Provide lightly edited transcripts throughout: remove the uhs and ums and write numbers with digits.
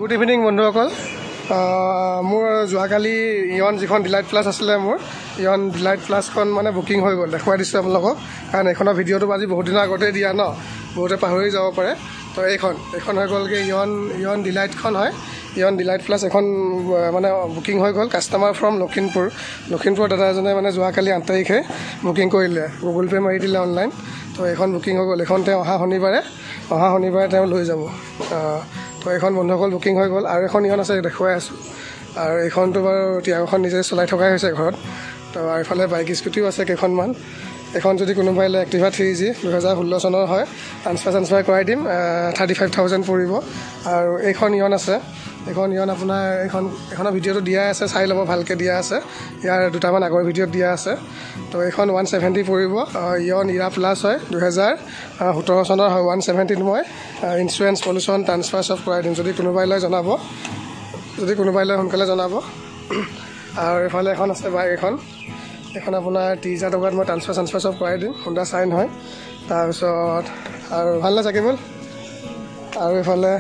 Good evening বন্ধুসকল মোৰ যোৱাকালি ইয়ন যিখন ডিলাইট প্লাছ আছিলে মোৰ ইয়ন ডিলাইট প্লাছখন মানে বুকিং হৈ গ'ল দেখুৱাই দিছোঁ আপোনালোকক কাৰণ এইখনৰ ভিডিঅ'টো আজি বহুত দিনৰ আগতে দিয়া ন বহুতে পাহৰি যাব পাৰে তো এইখন হৈ গ'লগৈ ইয়ন ডিলাইটখন হয় ইয়ন ডিলাইট প্লাছ এখন মানে বুকিং হৈ গ'ল কাষ্টমাৰ ফ্ৰম লখিমপুৰ দাদা এজনে মানে যোৱাকালি 8 তাৰিখে বুকিং কৰিলে গুগল পে' মাৰি দিলে অনলাইন তো এইখন বুকিং হৈ গ'ল এইখন তেওঁ অহা শনিবাৰে তেওঁ লৈ যাব তো এইখন বন্ধুসকল বুকিং হৈ গ'ল আৰু এখন ইয়ন আছে দেখুৱাই আছোঁ আৰু এইখনটো বাৰু টিয়াগোখন নিজে চলাই থকাই হৈছে ঘৰত তো আৰু এইফালে বাইক স্কুটিও আছে কেইখনমান এখন যদি কোনোবাই লয় এক্টিভা 3G 2016 চনৰ হয় ট্ৰান্সফাৰ কৰাই দিম 35,000 পৰিব আৰু এইখন ইয়ন আছে এইখন ইয়ন আপোনাৰ এইখনৰ ভিডিঅ'টো দিয়া আছে চাই ল'ব ভালকৈ দিয়া আছে ইয়াৰ দুটামান আগৰ ভিডিঅ'ত দিয়া আছে তো এইখন 170 পৰিব ইয়ন ইৰা প্লাছ হয় 2017 চনৰ হয় 170 মই ইঞ্চুৰেঞ্চ পলিউশ্যন ট্ৰান্সফাৰ চব কৰাই দিম যদি কোনোবাই লয় জনাব সোনকালে জনাব আৰু এইফালে এখন আছে বাইক এখন আপোনাৰ 30,000 টকাত মই ট্ৰান্সফাৰ চব কৰাই দিম হোণ্ডা চাইন হয় তাৰপিছত আৰু ভাল না চাকিবল আৰু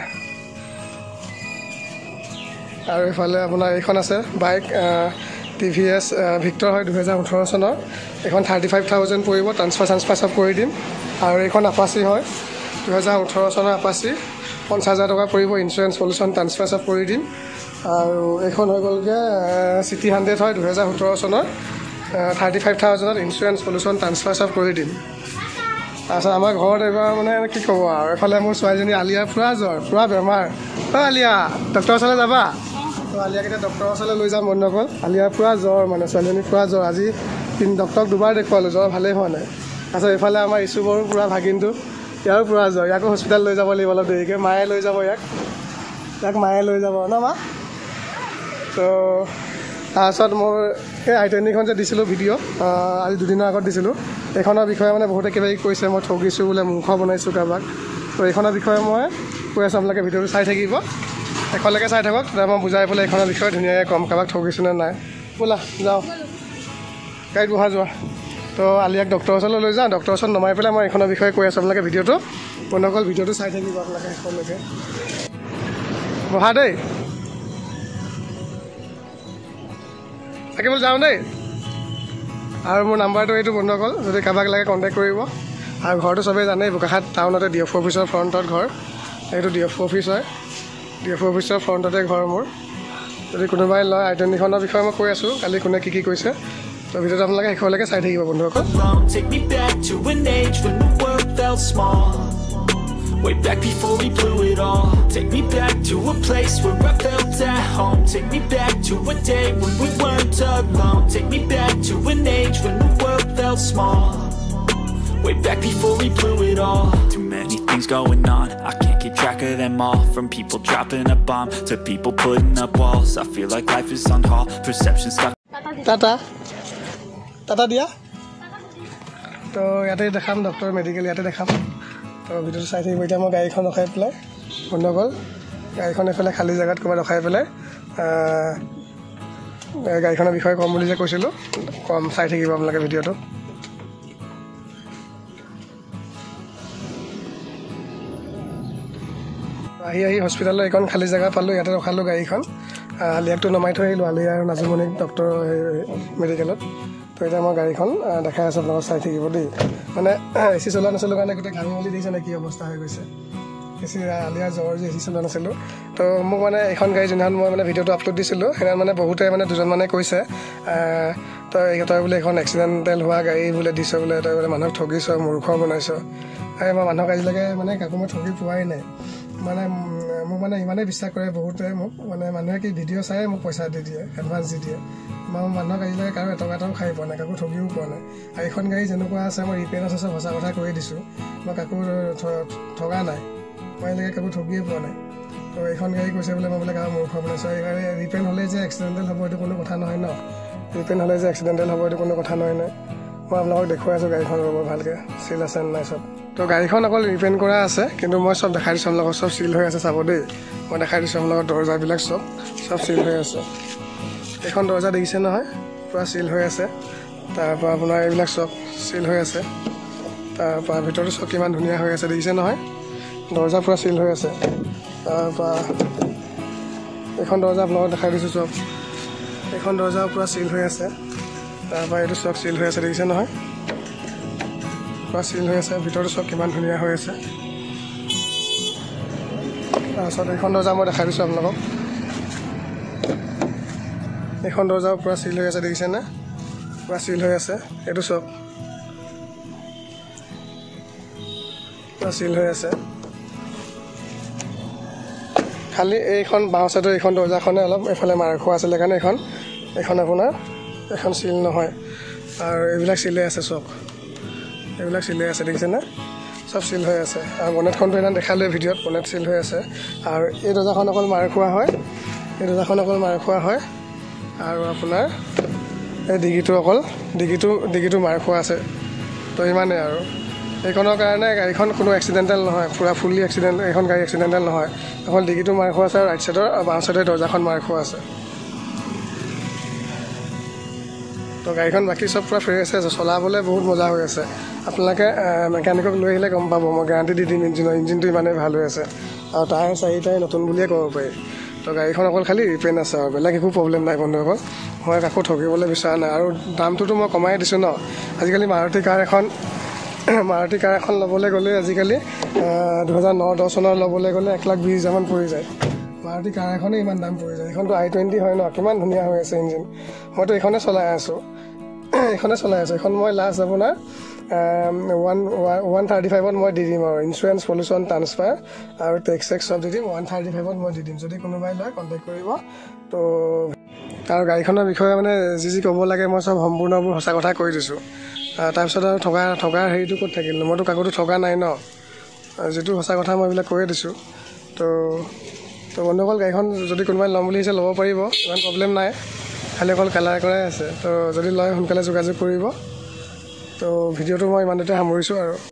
এইফালে আপোনাৰ এইখন আছে বাইক TVS ভিক্টৰ হয় 2018 চনৰ এইখন 35,000 পৰিব ট্ৰান্সফাৰ চব কৰি দিম আৰু এইখন আপাচি হয় 2018 চনৰ আপাচি 50,000 টকা পৰিব ইঞ্চুৰেঞ্চ পলিউশ্যন ট্ৰান্সফাৰ চব কৰি দিম আৰু এইখন হৈ গ'লগৈ চিটি 100 হয় 2017 চনৰ 35,000ত ইঞ্চুৰেঞ্চ পলিউশ্যন ট্ৰান্সফাৰ চব কৰি দিম তাৰপিছত আমাৰ ঘৰত এইবাৰ মানে কি ক'ব আৰু এইফালে মোৰ ছোৱালীজনী আলিয়াৰ পুৰা বেমাৰ আলিয়া ডক্টৰৰ ওচৰলৈ যাবা তো আলিয়াক এতিয়া ডক্টৰৰ ওচৰলৈ লৈ যাম বন্ধুসকল আলিয়াৰ পুৰা জ্বৰ মানে ছোৱালীজনী পুৰা জ্বৰ আজি ডক্টৰক দুবাৰ দেখুৱালোঁ জ্বৰ ভালেই হোৱা নাই তাৰপিছত এইফালে আমাৰ ইছুবৰো পুৰা ভাগিনটো ইয়াৰো পুৰা জ্বৰ ইয়াকো হস্পিটেল লৈ যাব লাগিব অলপ দেৰিকৈ মায়ে লৈ যাব ইয়াক মায়ে লৈ যাব ন মা তো তাৰপিছত মোৰ এই I-20খন যে দিছিলোঁ ভিডিঅ' আজি দুদিনৰ আগত দিছিলোঁ এইখনৰ বিষয়ে মানে বহুতে কিবা কৈছে মই ঠগিছোঁ বোলে মূৰ্খ বনাইছোঁ কাৰোবাক তো এইখনৰ বিষয়ে মই কৈ আছোঁ আপোনালোকে ভিডিঅ'টো চাই থাকিব শেষলৈকে চাই থাকক তেতিয়া মই বুজাই পেলাই এইখনৰ বিষয়ে ধুনীয়াকৈ ক'ম কাৰোবাক ঠগিছোঁ নে নাই ব'লা যাওঁ গাড়ীত বহা যোৱা তো আলিয়াক ডক্টৰৰ ওচৰলৈ লৈ যাওঁ ডক্টৰৰ ওচৰত নমাই পেলাই মই এইখনৰ বিষয়ে কৈ আছোঁ আপোনালোকে ভিডিঅ'টো বন্ধুসকল ভিডিঅ'টো চাই থাকিব আপোনালোকে শেষলৈকে বহা দেই থাকিব যাওঁ দেই আৰু মোৰ নাম্বাৰটো এইটো বন্ধুসকল যদি কাৰোবাক লাগে কণ্টেক্ট কৰিব আৰু ঘৰটো চবেই জানেই বোকাখাট টাউনতে DFO অফিচৰ ফ্ৰণ্টত ঘৰ এইটো DFO অফিচ হয় DFO অফিচৰ ফ্ৰণ্টতে ঘৰ মোৰ যদি কোনোবাই লয় I-20খনৰ বিষয়ে মই কৈ আছোঁ কালি কোনে কি কৈছে তো ভিডিঅ'টো আপোনালোকে শেষলৈকে চাই থাকিব বন্ধুসকল Way back before we blew it all. Take me back to a place where I felt at home. Take me back to a day when we weren't alone. Take me back to an age when the world felt small. Way back before we blew it all. Too many things going on, I can't keep track of them all. From people dropping a bomb to people putting up walls. I feel like life is on hold, perception stuck. Tata dia? তো ইয়াতে দেখাম doctor medical ইয়াতে দেখাম তো ভিডিঅ'টো চাই থাকিব এতিয়া মই গাড়ীখন ৰখাই পেলাই বন্ধুসকল গাড়ীখন এইফালে খালী জেগাত ক'ৰবাত ৰখাই পেলাই গাড়ীখনৰ বিষয়ে ক'ম বুলি যে কৈছিলোঁ কম চাই থাকিব আপোনালোকে ভিডিঅ'টো আহি হস্পিটেলৰ এইখন খালী জেগা পালোঁ ইয়াতে ৰখালোঁ গাড়ীখন আলিয়াকটো নমাই থৈ আহিলোঁ আলিয়া আৰু নাজুমণি ডক্টৰ মেডিকেলত তো এতিয়া মই গাড়ীখন দেখাই আছোঁ আপোনালোকক চাই থাকিব দেই মানে AC চলোৱা নাছিলোঁ কাৰণে গোটেই ঘামি মেলি দেখিছে নে কি অৱস্থা হৈ গৈছে আলিয়া জ্বৰ যে AC চলোৱা নাছিলোঁ তো মোক মানে এইখন গাড়ী যোনখন মই মানে ভিডিঅ'টো আপলোড দিছিলোঁ সেইদিনা মানে বহুতে মানে দুজনমানে কৈছে তই বোলে এখন এক্সিডেণ্টেল হোৱা গাড়ী বোলে দিছ বোলে তই বোলে মানুহক ঠগিছ মূৰ্খ বনাইছ মই মানুহক আজিলৈকে মানে কাকো মই ঠগি পোৱাই নাই মানে মোক মানে ইমানেই বিশ্বাস কৰে বহুতে মোক মানে মানুহে কি ভিডিঅ' চাই মোক পইচা দি দিয়ে এডভান্স দি দিয়ে মই মানুহক আজিলৈকে কাৰো এটকাও খাই পোৱা নাই কাকো ঠগিও পোৱা নাই আৰু এইখন গাড়ী যেনেকুৱা আছে মই ৰিপেয়াৰ আছে চব সঁচা কথা কৈ দিছোঁ মই কাকো ঠগা নাই মই আজিলৈকে কাকো ঠগিয়ে পোৱা নাই তো এইখন গাড়ী কৈছে বোলে মই বোলে কাৰো মূৰ্খ বনাইছোঁ এইকাৰণে ৰিপেয়াৰ হ'লে যে এক্সিডেণ্টেল হ'ব এইটো কোনো কথা নহয় ন ৰিপেয়াৰ হ'লে যে এক্সিডেণ্টেল হ'ব এইটো কোনো কথা নহয় মই আপোনালোকক দেখুৱাই আছোঁ গাড়ীখন ৰ'ব ভালকৈ চিল আছে নাই চব তো গাড়ীখন অকল ৰিপেয়াৰ কৰা আছে কিন্তু মই চব দেখাই দিছোঁ আপোনালোকক চব চিল হৈ আছে চাব দেই মই দেখাই দিছোঁ আপোনালোকৰ দৰ্জাবিলাক চব চিল হৈ আছে এইখন দৰ্জা দেখিছে নহয় পুৰা চিল হৈ আছে তাৰপৰা আপোনাৰ এইবিলাক চব চিল হৈ আছে তাৰপৰা ভিতৰটো চব কিমান ধুনীয়া হৈ আছে দেখিছে নহয় দৰ্জা পুৰা চিল হৈ আছে তাৰপৰা এইখন দৰ্জা আপোনালোকক দেখাই দিছোঁ চব এইখন দৰ্জা পূৰা চিল হৈ আছে তাৰপৰা এইটো চব চিল হৈ আছে দেখিছে নহয় পূৰা চিল হৈ আছে ভিতৰটো চব কিমান ধুনীয়া হৈ আছে তাৰপিছত এইখন দৰ্জা মই দেখাই দিছোঁ আপোনালোকক এইখন দৰ্জাও পূৰা চিল হৈ আছে দেখিছেনে পূৰা চিল হৈ আছে এইটো চব পূৰা চিল হৈ আছে খালি এইখন বাওঁ চাইডৰ এইখন দৰ্জাখনে অলপ এইফালে মাৰ খোৱা আছিলে কাৰণে এইখন আপোনাৰ এখন চিল নহয় আৰু এইবিলাক চিলে আছে চব এইবিলাক চিলে আছে দেখিছেনে চব চিল হৈ আছে আৰু বনেটখনটো ইমান দেখালে ভিডিঅ'ত বনেট চিল হৈ আছে আৰু এই দৰ্জাখন অকল মাৰ খোৱা হয় এই দৰ্জাখন অকল মাৰ খোৱা হয় আৰু আপোনাৰ এই ডিগিটো মাৰ খোৱা আছে তো ইমানেই আৰু এইখনৰ কাৰণে গাড়ীখন কোনো এক্সিডেণ্টেল নহয় পূৰা ফুল্লি এক্সিডেণ্ট এইখন গাড়ী এক্সিডেণ্টেল নহয় অকল ডিগিটো মাৰ খোৱা আছে আৰু ৰাইট চাইডৰ বাওঁ চাইডৰ দৰ্জাখন মাৰ খোৱা আছে তো গাড়ীখন বাকী চব পূৰা ফ্ৰেছ আছে চলাবলৈ বহুত মজা হৈ আছে আপোনালোকে মেকানিকক লৈ আহিলে গম পাব মই গেৰাণ্টি দি দিম ইঞ্জিনটো ইমানেই ভাল হৈ আছে আৰু টায়াৰ চাৰিটাই নতুন বুলিয়ে ক'ব পাৰি তো গাড়ীখন অকল খালি ৰিপেইন আছে আৰু বেলেগ একো প্ৰব্লেম নাই বন্ধুসকল মই কাকো ঠগিবলৈ বিচৰা নাই আৰু দামটোতো মই কমাই দিছোঁ ন আজিকালি মাৰুতি কাৰ এখন ল'বলৈ গ'লে আজিকালি 2009-10 চনৰ ল'বলৈ গ'লে 1,20,000 পৰি যায় মাৰুতি কাৰ এখনে ইমান দাম পৰি যায় এইখনতো i20 হয় ন কিমান ধুনীয়া হৈ আছে ইঞ্জিন মইতো এইখনে চলাই আছোঁ এইখন মই লাষ্ট আপোনাৰ 135ত মই দি দিম আৰু ইঞ্চুৰেঞ্চ পলিউশ্যন ট্ৰান্সফাৰ আৰু টেক্স চব দি দিম 135ত মই দি দিম যদি কোনোবাই লয় কণ্টেক্ট কৰিব তো আৰু গাড়ীখনৰ বিষয়ে মানে যি ক'ব লাগে মই চব সম্পূৰ্ণবোৰ সঁচা কথা কৈ দিছোঁ তাৰপিছত আৰু ঠগাৰ হেৰিটো ক'ত থাকিল মইতো কাকোতো ঠগা নাই ন যিটো সঁচা কথা মই এইবিলাক কৈয়ে দিছোঁ তো বন্ধুসকল গাড়ীখন যদি কোনোবাই ল'ম বুলি আহিছে ল'ব পাৰিব ইমান প্ৰব্লেম নাই খালি অকল কালাৰ কৰাই আছে তো যদি লয় সোনকালে যোগাযোগ কৰিব তো ভিডিঅ'টো মই ইমানতে সামৰিছোঁ আৰু